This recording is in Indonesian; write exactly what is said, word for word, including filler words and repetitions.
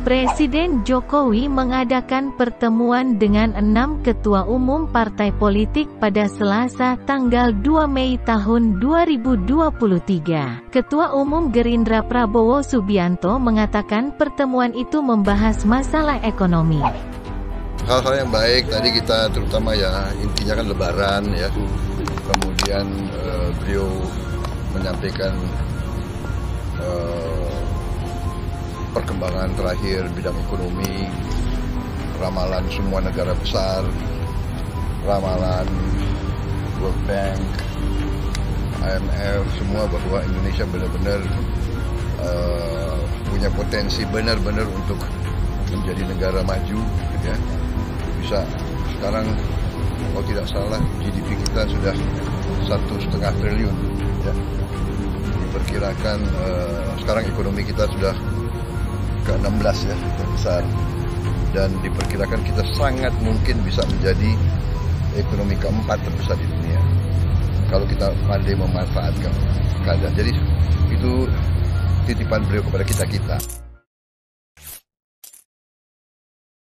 Presiden Jokowi mengadakan pertemuan dengan enam ketua umum partai politik pada Selasa tanggal dua Mei tahun dua ribu dua puluh tiga. Ketua Umum Gerindra Prabowo Subianto mengatakan pertemuan itu membahas masalah ekonomi. Hal-hal yang baik tadi kita terutama ya intinya kan Lebaran ya, kemudian uh, beliau menyampaikan uh, perkembangan terakhir bidang ekonomi, ramalan semua negara besar, ramalan World Bank, I M F, semua bahwa Indonesia benar-benar uh, punya potensi benar-benar untuk menjadi negara maju, ya. Bisa sekarang kalau tidak salah G D P kita sudah satu setengah triliun, ya. Diperkirakan uh, sekarang ekonomi kita sudah ke enam belas ya, terbesar, dan diperkirakan kita sangat mungkin bisa menjadi ekonomi keempat terbesar di dunia kalau kita pandai memanfaatkan keadaan. Jadi itu titipan beliau kepada kita-kita.